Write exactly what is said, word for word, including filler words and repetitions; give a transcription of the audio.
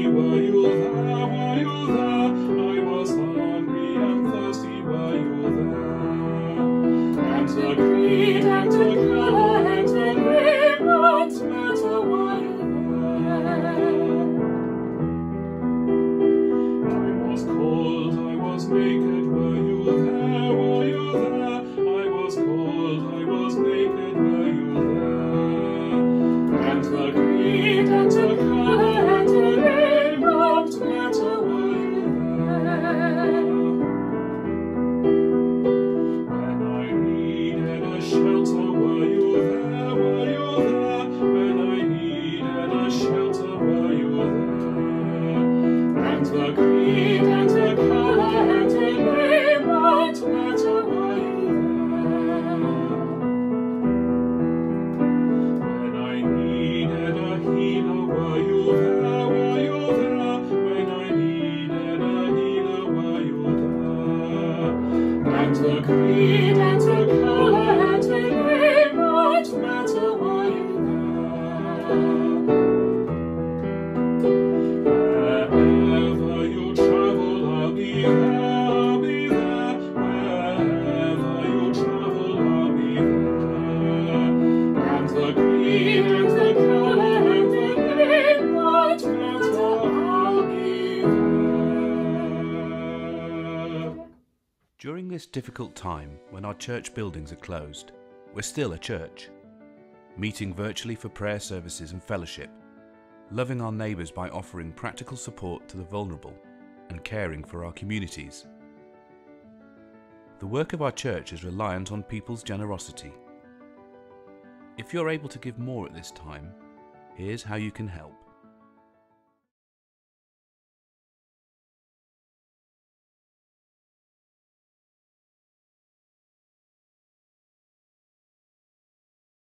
thirsty, were you there, were you there? I was hungry and thirsty, were you there? And the green and the colour and the rainbows matter, were you there? I was cold, I was naked, were you there, were you there? I was cold, I was naked, were you there? And the green and the colour and the rainbows matter, were you there? When I needed a shelter, were you there, were you there? When I needed a shelter, were you there? And the green and the colour and the rainbows matter, were you there? When I needed a healer, were you there, were you there? When I needed a healer, were you there? And the green and the colour and the rainbows matter, were you there? Wherever you travel, I'll be there, I'll be there. Wherever you travel, I'll be there. And the green and the colour and the rainbows matter, I'll be there. During this difficult time, when our church buildings are closed, we're still a church, meeting virtually for prayer services and fellowship, loving our neighbours by offering practical support to the vulnerable and caring for our communities. The work of our church is reliant on people's generosity. If you're able to give more at this time, here's how you can help.